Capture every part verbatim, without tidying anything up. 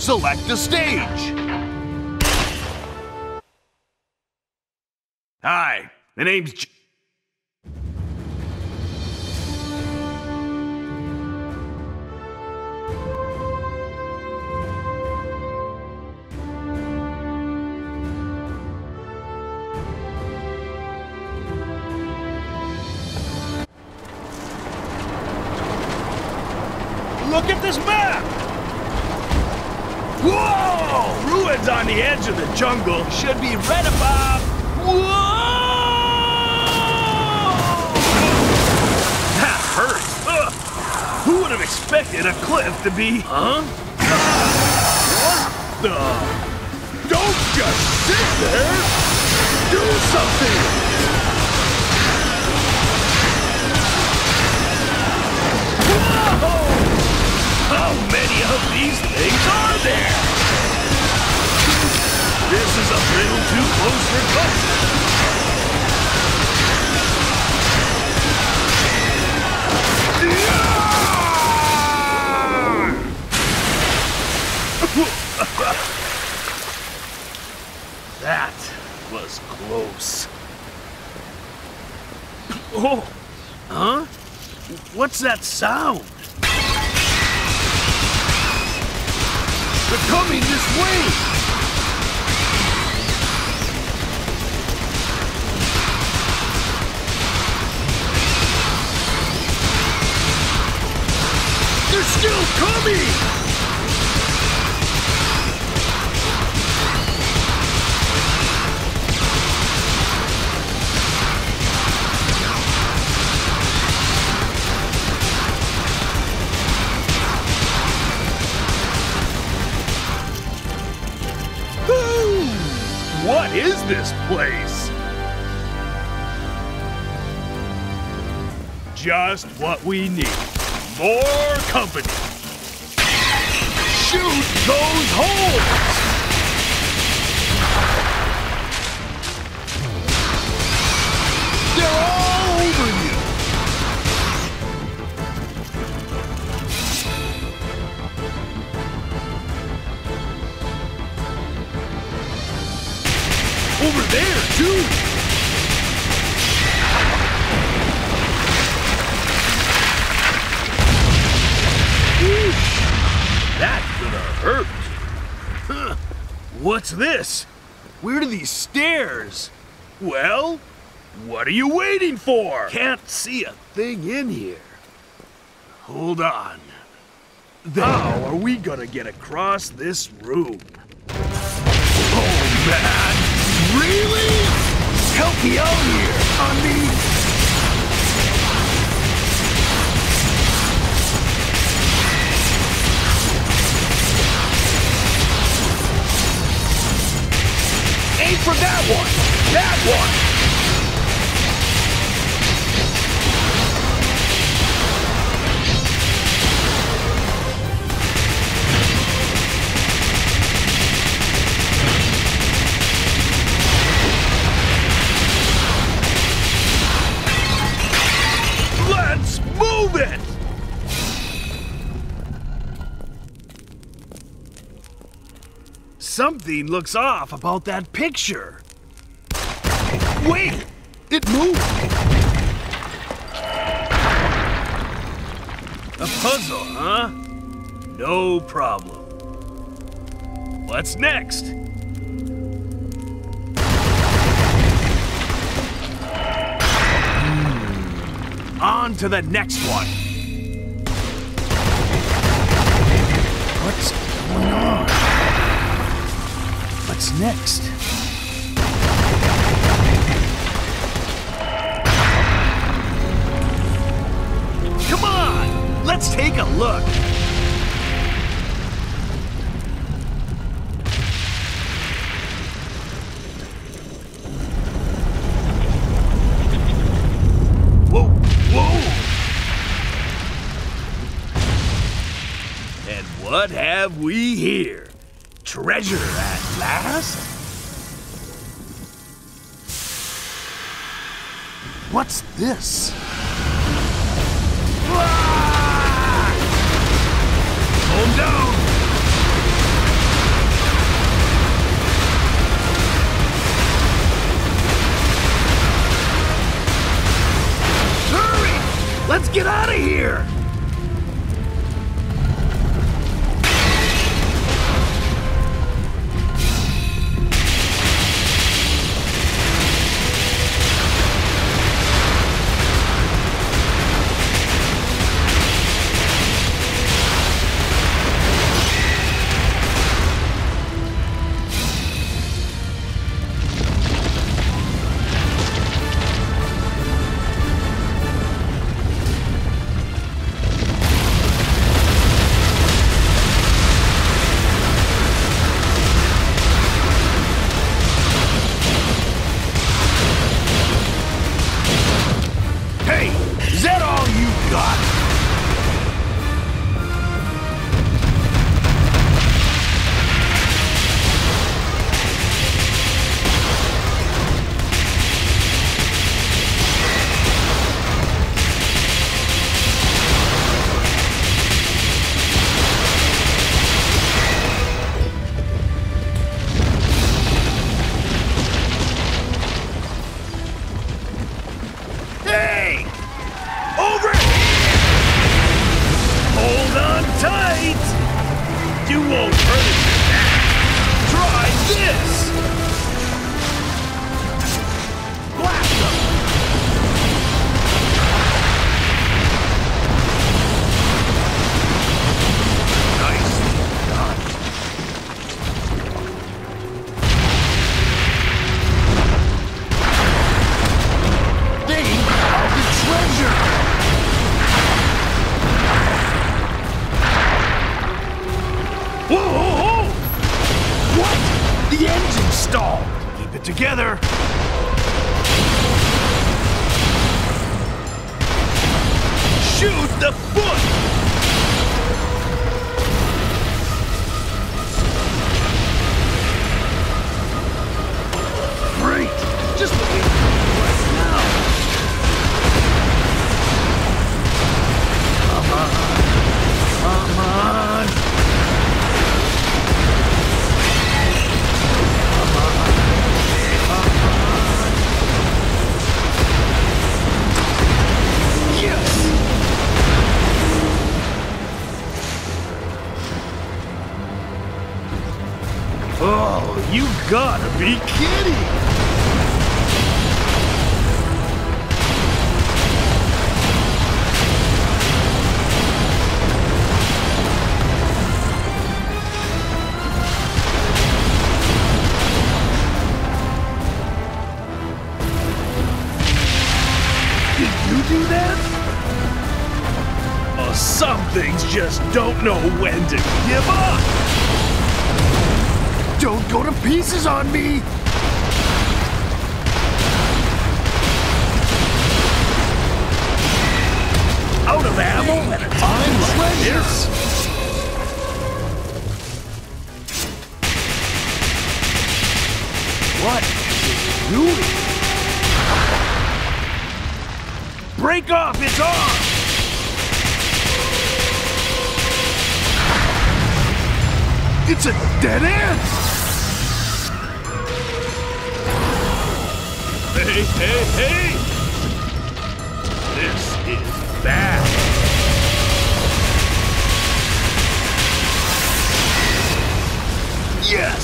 select a stage. Hi, the name's J Look at this map! Whoa! Ruins on the edge of the jungle should be right above. Whoa! That hurts. Ugh. Who would have expected a cliff to be? Huh? What the? Don't just sit there. Do something. How many of these things are there? This is a little too close for comfort. That was close. Oh, huh? What's that sound? They're coming this way! They're still coming! What is this place? Just what we need. More company. Shoot those holes! They're all over you! Over there, too! Eesh. That could have hurt. Huh. What's this? Where are these stairs? Well, what are you waiting for? Can't see a thing in here. Hold on. How are we gonna get across this room? Oh, man! Really? Help me out here, on me! Aim for that one! That one! It! Something looks off about that picture. Wait! It moved! A puzzle, huh? No problem. What's next? Hmm. On to the next one. What's going on? What's next? Come on! Let's take a look! Whoa! Whoa! And what have we here? Treasure at last? What's this? Ah! Calm down! get out of here! You won't hurt it with that. Try this! Blast them! Nicely done. They are the treasure! Whoa, whoa, whoa! What? The engine stalled! Keep it together! Shoot the foot! Great! Just what we need right now! Come on! Come on! Oh, you gotta be kidding! Did you do that? Oh, some things just don't know when to give up! Don't go to pieces on me! Out of ammo and a time like this? What is it doing? Break off its arm! It's a dead end! Hey, hey, hey! This is bad. Yes!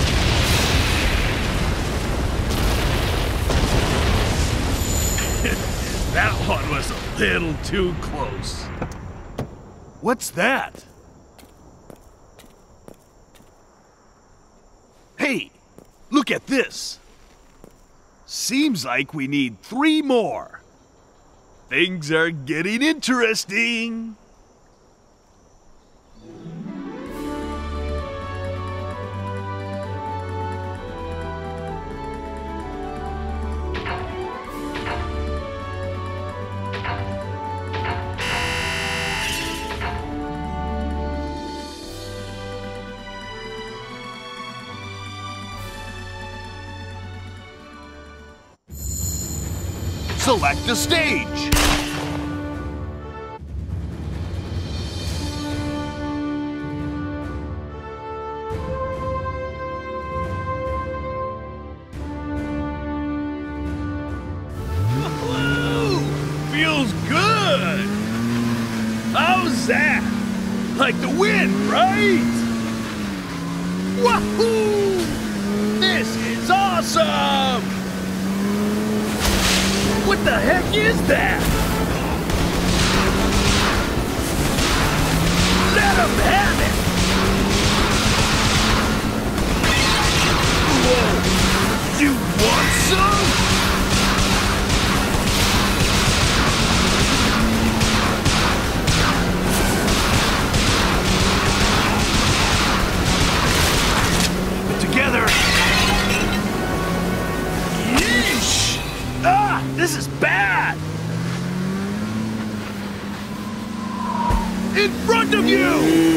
That one was a little too close. What's that? Hey, look at this. Seems like we need three more. Things are getting interesting. Select the stage. Woo! Feels good. was that? Like the wind, right? Wahoo! This is awesome! What the heck is that? Let him have it! Whoa! You want some? Together. Yeesh! Ah, this is bad! In front of you!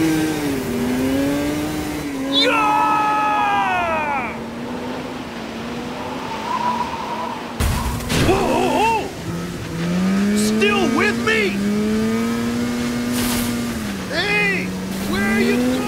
Yeah! Whoa, whoa, whoa! Still with me? Hey, where are you going?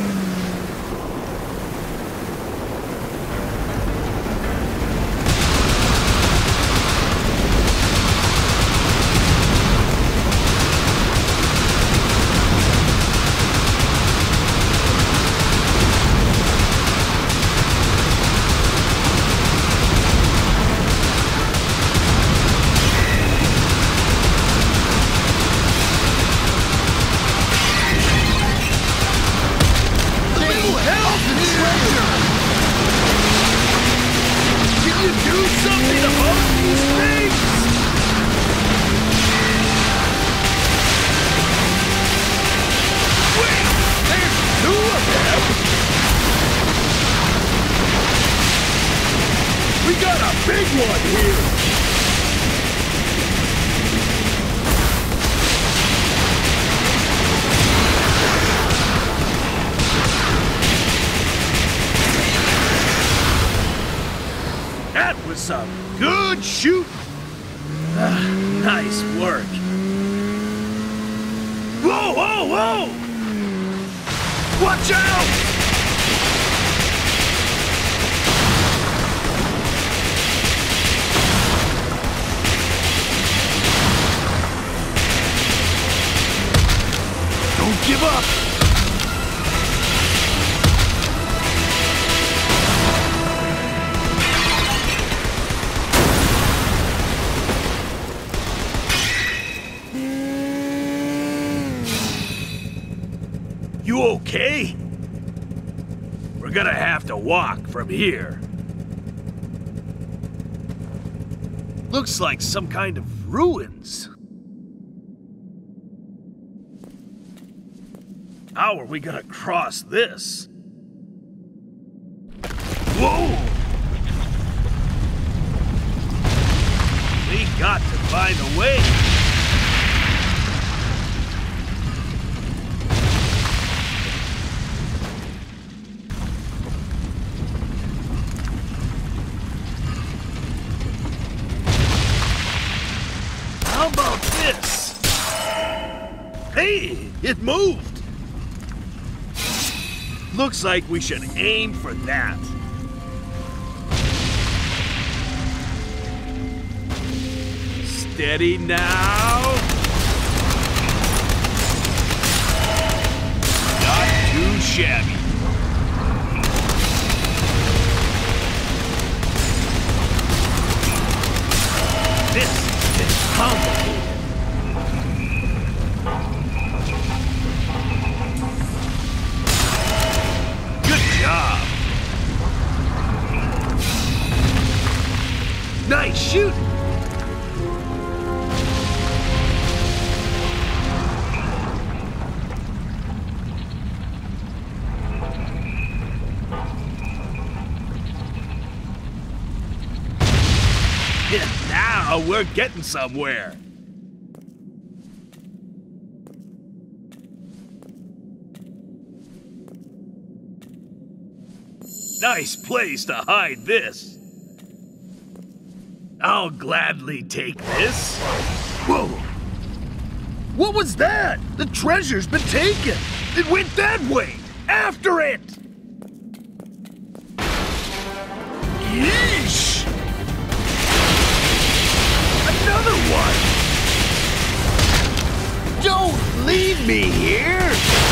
Big one here! That was some good shooting! Ah, nice work! Whoa, whoa, whoa! Watch out! Don't give up! You okay? We're gonna have to walk from here. Looks like some kind of ruins. How are we gonna cross this? Whoa! We got to find a way. How about this? Hey, it moved. Looks like we should aim for that. Steady now. Not too shabby. This is complicated. Nice shooting! Now we're getting somewhere. Nice place to hide this. I'll gladly take this. Whoa! What was that? The treasure's been taken. It went that way. After it! Yeesh! Another one! Don't leave leave me here!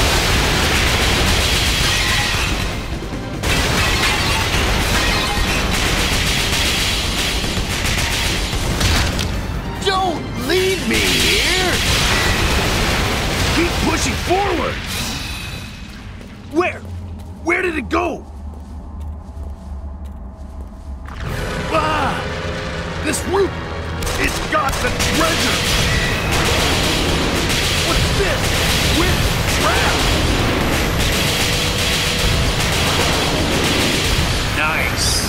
Don't leave me here! Keep pushing forward! Where? Where did it go? Ah! This root! It's got the treasure! What's this? With trap! Nice!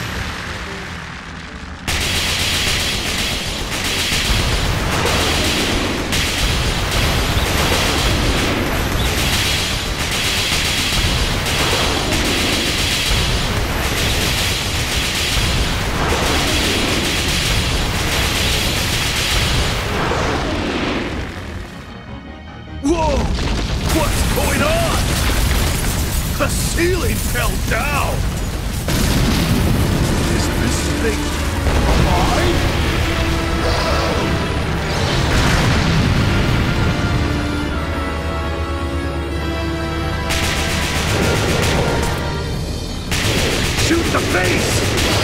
Whoa! What's going on? The ceiling fell down! Is this thing alive? Shoot the face!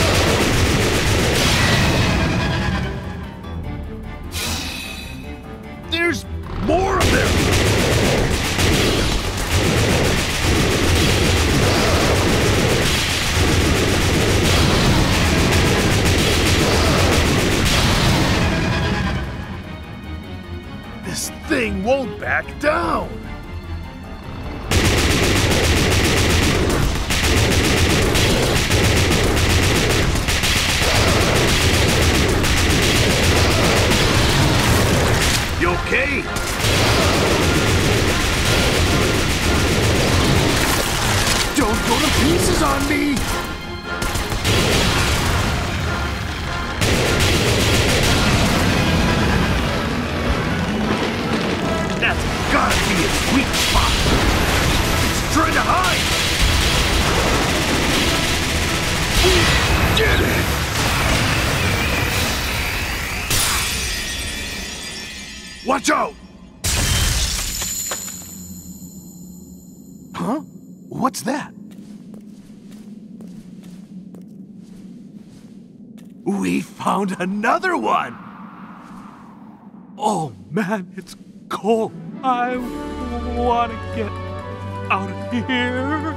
There's more of them! This thing won't back down! You okay? Don't go to pieces on me! That's gotta be its weak spot! It's trying to hide! We did it! Watch out! Huh? What's that? We found another one! Oh man, it's cold. I want to get out of here.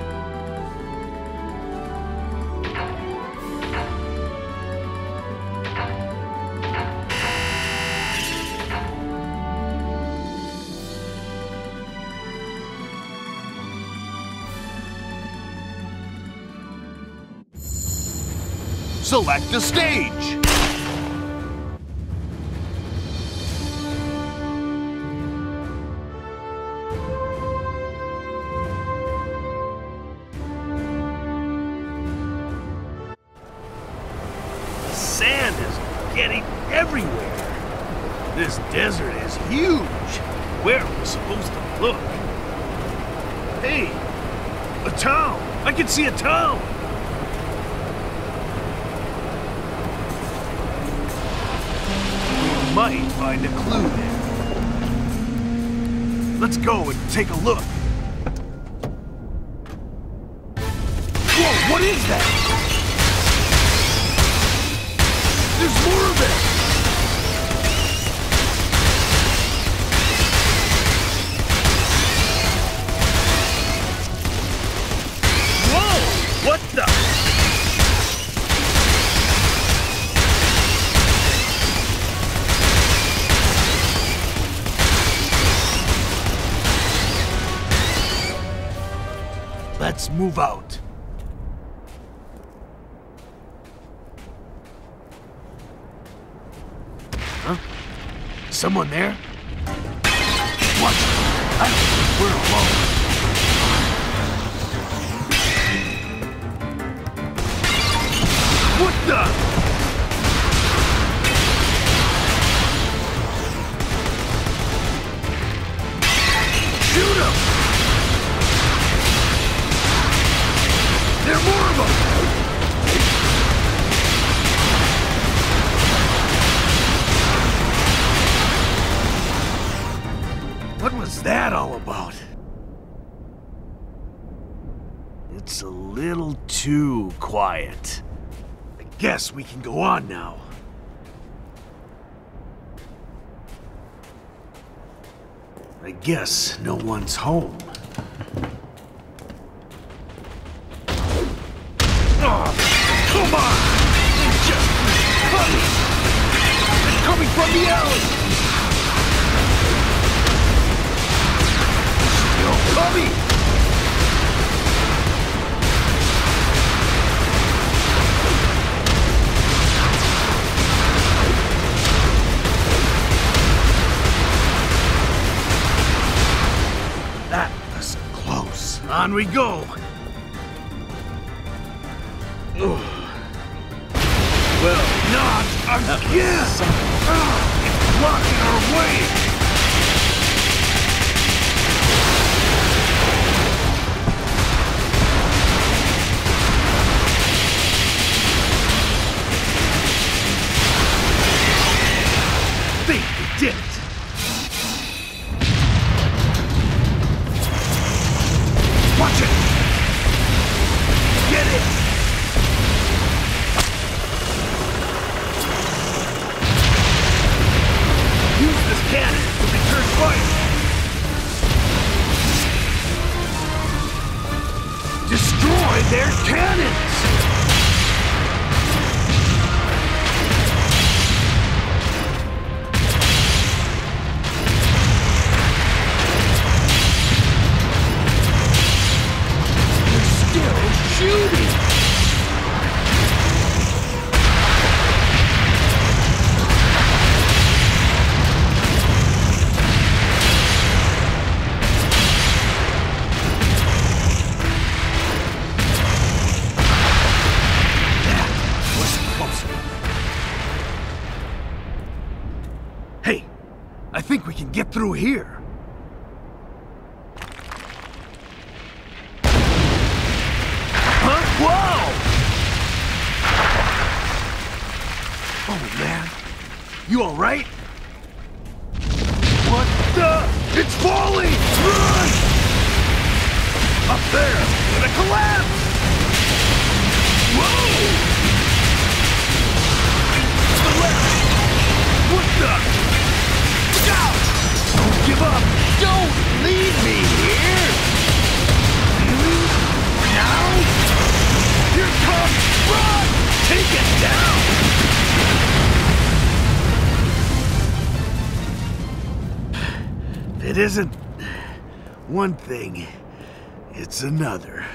Select the stage. Sand is getting everywhere. This desert is huge. Where are we supposed to look? Hey, a town. I can see a town. Might find a clue there. Let's go and take a look. Whoa, what is that? There's more of it! Whoa! What the? Let's move out. Huh? Someone there? Watch! I don't think we're alone. What the? Shoot him! There are more of them! What was too quiet. I guess we can go on now. I guess no one's home. Oh, come on! They're just coming! They're coming from the alley! Still coming! That was close. On we go! Well, not again! Uh, it's blocking our way! Think we did it! Watch it! Get it! Use this cannon to return fire! Destroy their cannons! They're still shooting! Hey, I think we can get through here. Huh? Whoa! Oh, man. You all right? What the? It's falling! Run! Up there! It's gonna collapse! Whoa! The left! What the? Look out! Don't give up! Don't leave me here! Really? Now? Here it comes! Run! Take it down! If it isn't one thing, it's another.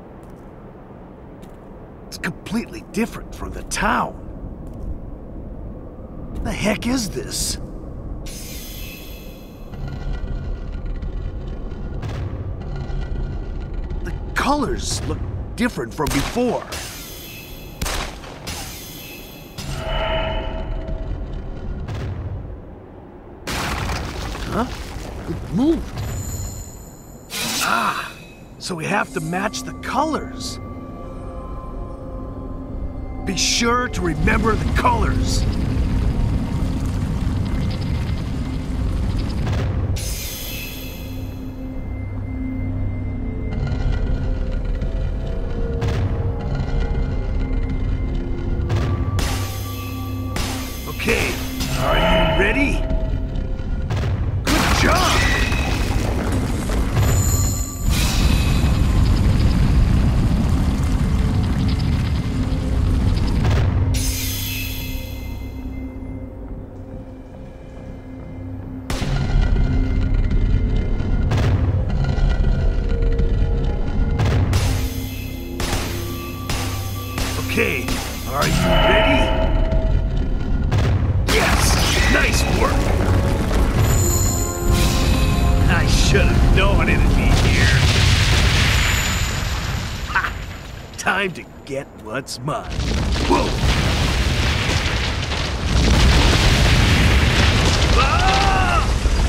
It's completely different from the town. What the heck is this? The colors look different from before. Huh? It moved. Ah, so we have to match the colors. Be sure to remember the colors. Okay, are you ready? Good job! Okay, are you ready? Nice work! I should have known it'd be here. Ha! Time to get what's mine. Whoa! Ah!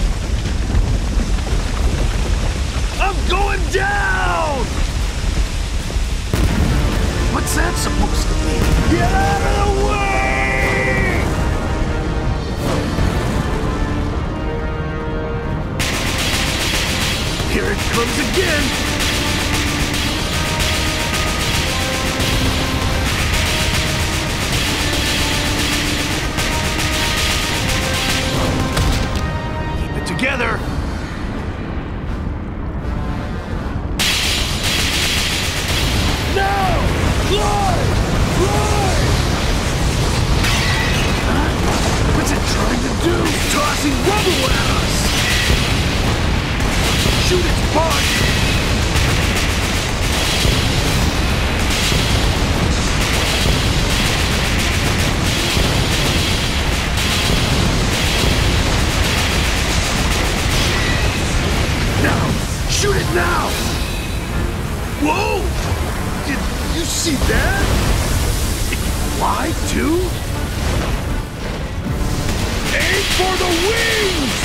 I'm going down! What's that supposed to be? Get out of the way! Here it comes again! bouncing rubble at us! Shoot its butt! Now! Shoot it now! Whoa! Did you see that? It can fly too? Aim for the wings!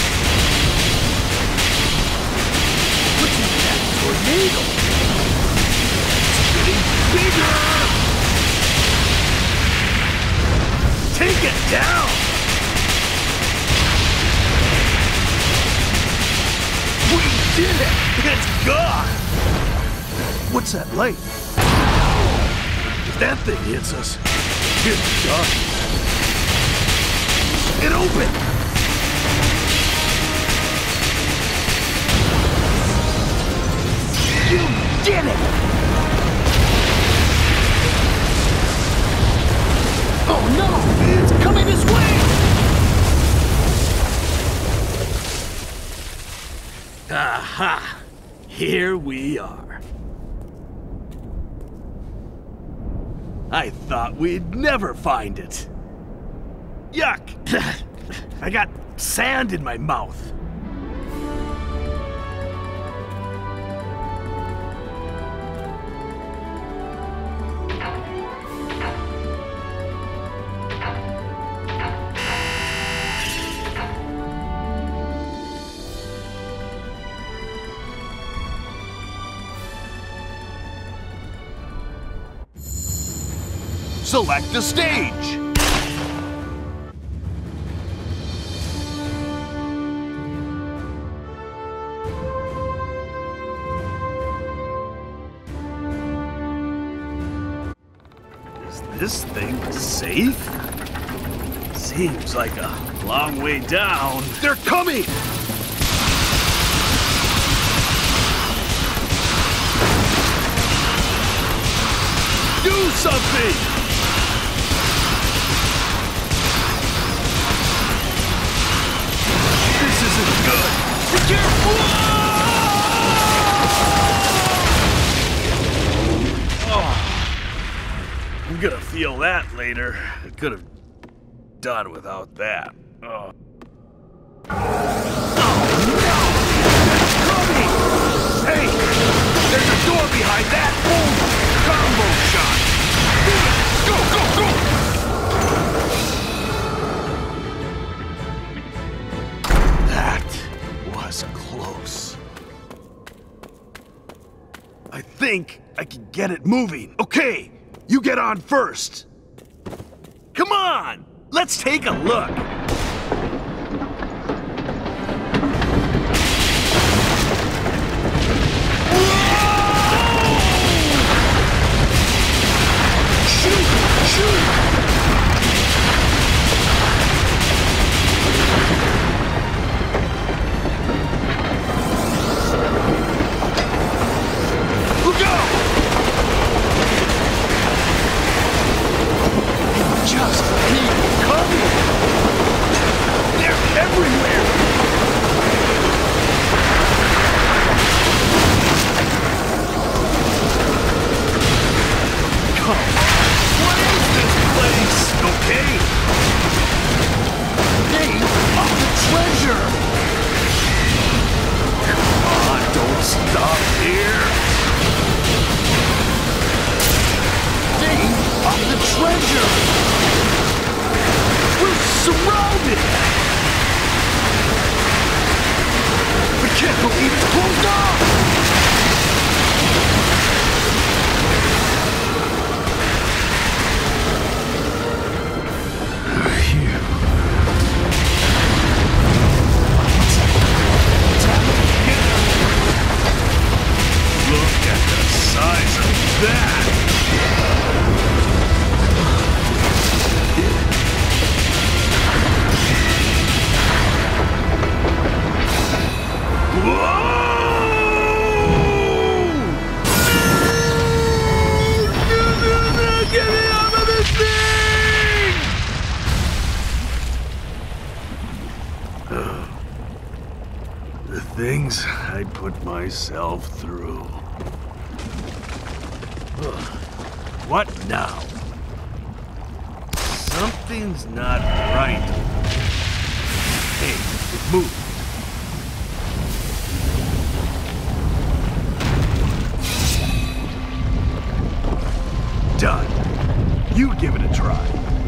What's in that tornado? It's getting bigger! Take it down! We did it! It's gone! What's that light? If that thing hits us, it's done. It opened! You did it! Oh no! It's coming this way! Aha! Here we are. I thought we'd never find it. Yuck! I got sand in my mouth. Select the stage! Is this thing safe? Seems like a long way down. They're coming! Do something! This isn't good! Be careful! Oh, I'm gonna feel that later. I could have done without that. Oh. Oh no! Coming! Hey! There's a door behind that! Boom! Combo shot! Go, go, go! Close. I think I can get it moving. Okay, you get on first. Come on, let's take a look. Shoot, shoot. Just keep coming! They're everywhere! Come on! What is this place? Okay? Name of the treasure! Come on, don't stop here! Name of the treasure! We're surrounded! I can't believe it's closed off! Look at the size of that! Whoa! things I put myself through. Ugh. What now? Something's not right. Hey, move. Done. You give it a try.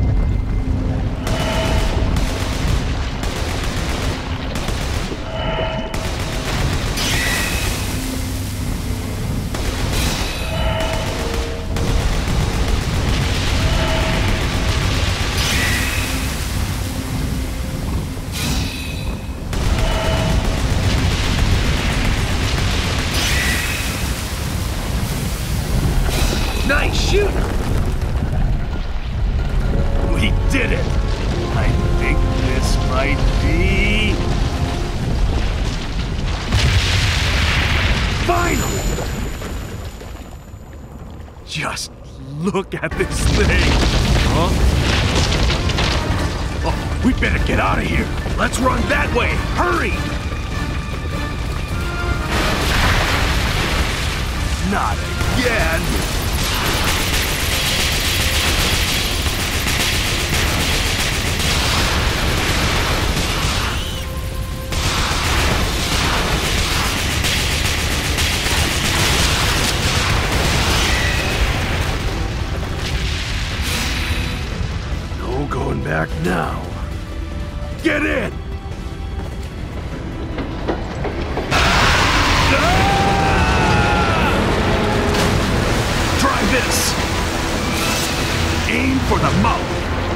Nice shooting! We did it! I think this might be... Finally! Just look at this thing! Huh? Oh, we better get out of here! Let's run that way! Hurry! Not again! Going back now. Get in! Ah! Try this! Aim for the mouth!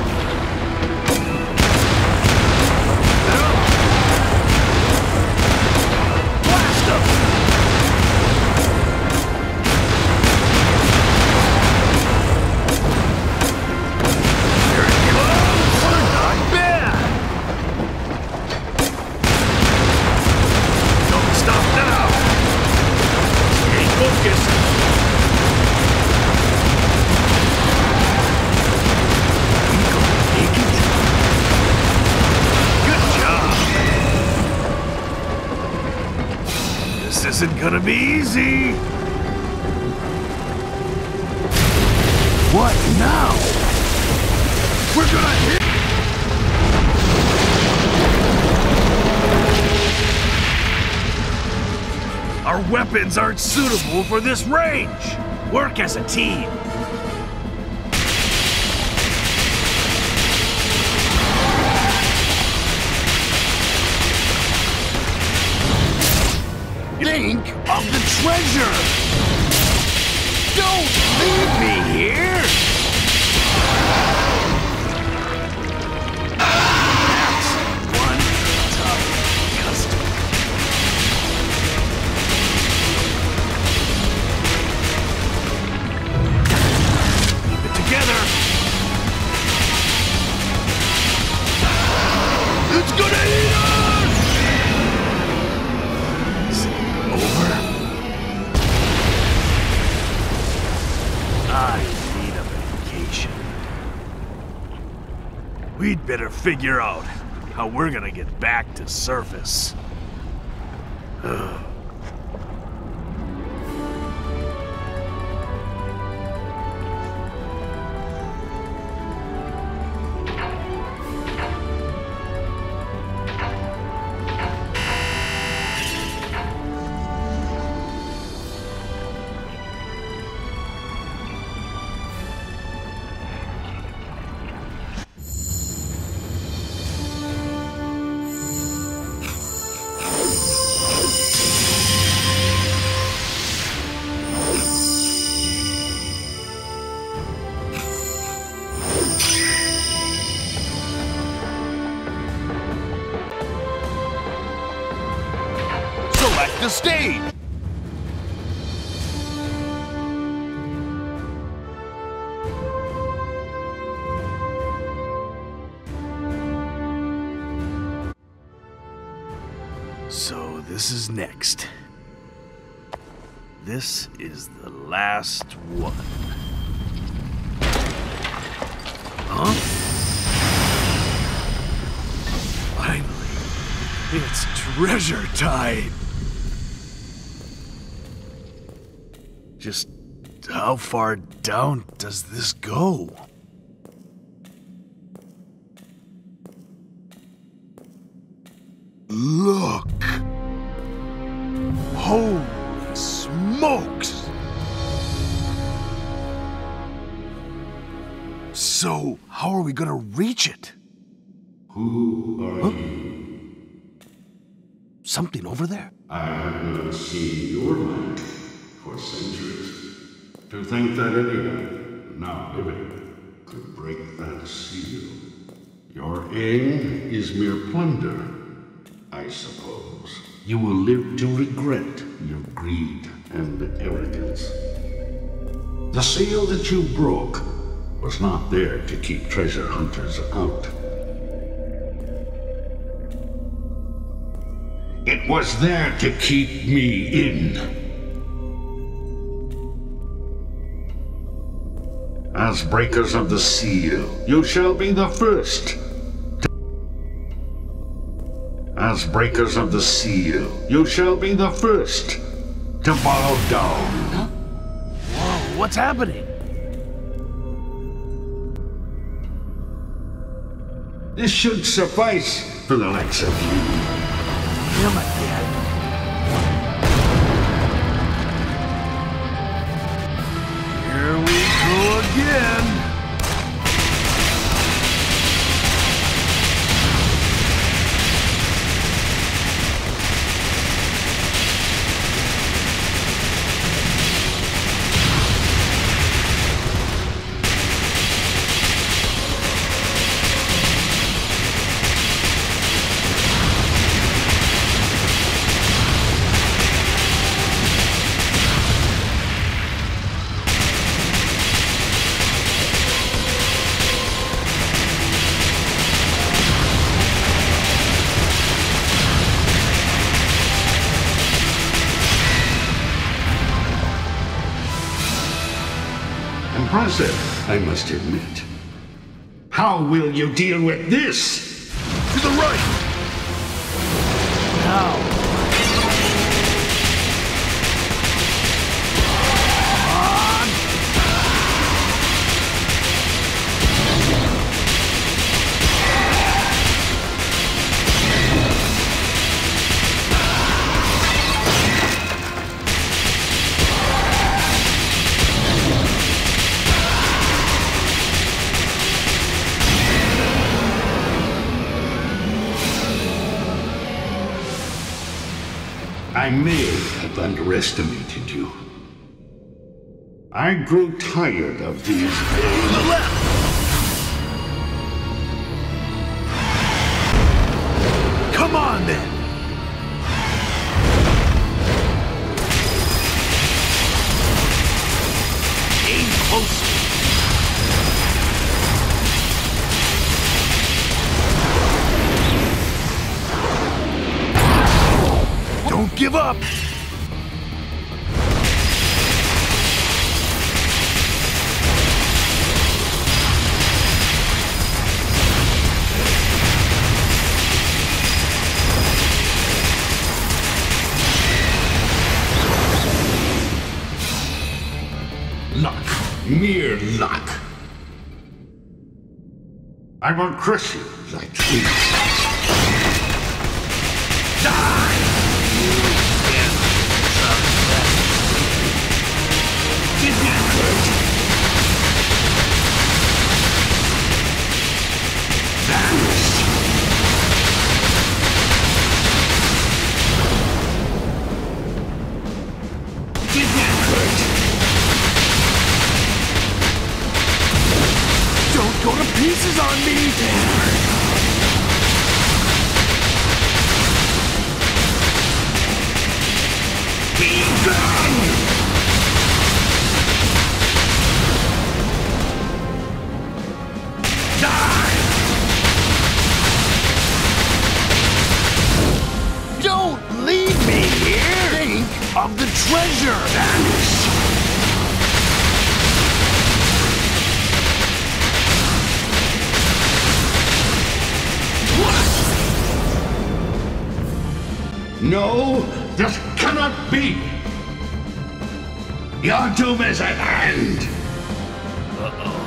Blast him! This isn't gonna be easy! What now? We're gonna hit! Our weapons aren't suitable for this range! Work as a team! Think of the treasure! Don't leave me here! That's one tough customer. Keep it together! It's gonna eat us! I need a vacation. We'd better figure out how we're gonna get back to surface. Ugh. Select the stage! So this is next. This is the last one. Huh? Finally, it's treasure time! Just how far down does this go? Look! Holy smokes! So, how are we gonna reach it? Who are Huh? you? Something over there? I have not seen your light for centuries. To think that anyone, now living, could break that seal. Your aim is mere plunder, I suppose. You will live to regret your greed and arrogance. The seal that you broke was not there to keep treasure hunters out. It was there to keep me in. As breakers of the seal, you shall be the first. As breakers of the seal, you shall be the first to bow down. Huh? Whoa, what's happening? This should suffice for the likes of you. Him again. Here we go again. Impressive, I must admit. How will you deal with this? To the right! Now! I may have underestimated you. I grew tired of these days. To the left! Come on, then! Aim closer! Don't give up! Luck. Mere luck. I will crush you like this. Die! Don't go to pieces on me! Be gone! Die! Don't leave me here! Think of the treasure! Vanish! No, this cannot be! Your doom is at hand! Uh-oh.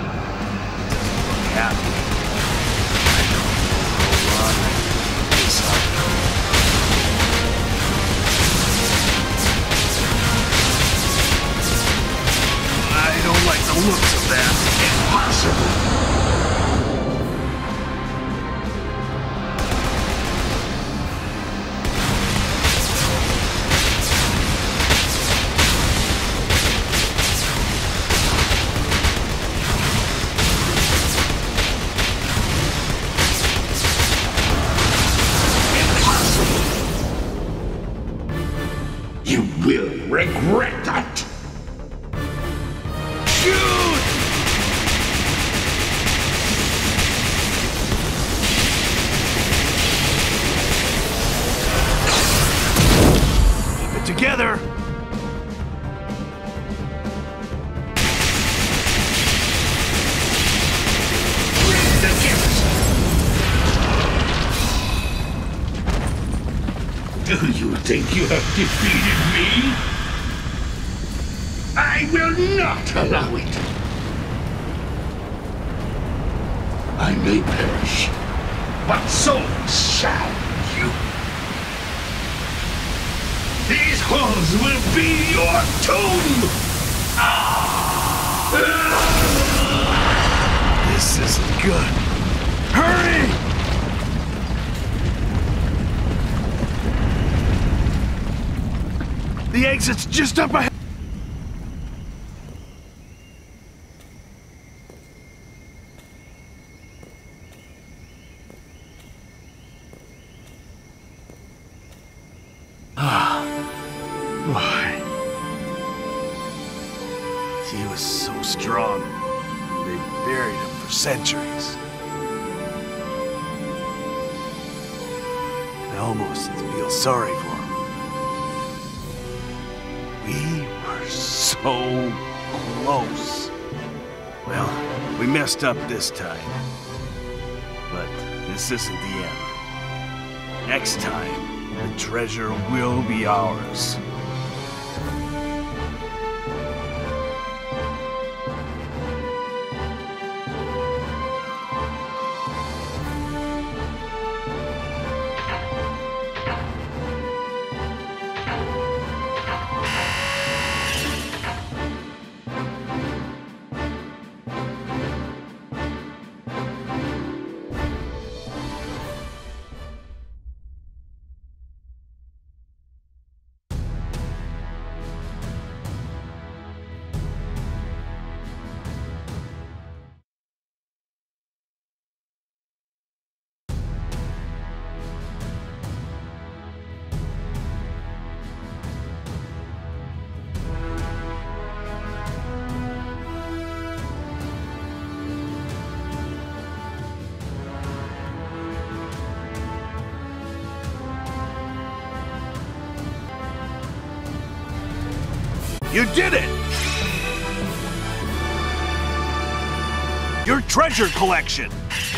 Happy. Hold on. This up. I don't like the looks of that. Impossible! You will regret that! Shoot! Keep it together! Bring the gifts! Do you think you have defeated me? I will not allow it. I may perish, but so shall you. These halls will be your tomb! This isn't good. Hurry! The exit's just up ahead. Ah, why? He was so strong. They buried him for centuries. I almost feel sorry for him. We were so close. Well, we messed up this time. But this isn't the end. Next time, the treasure will be ours. You did it! Your treasure collection!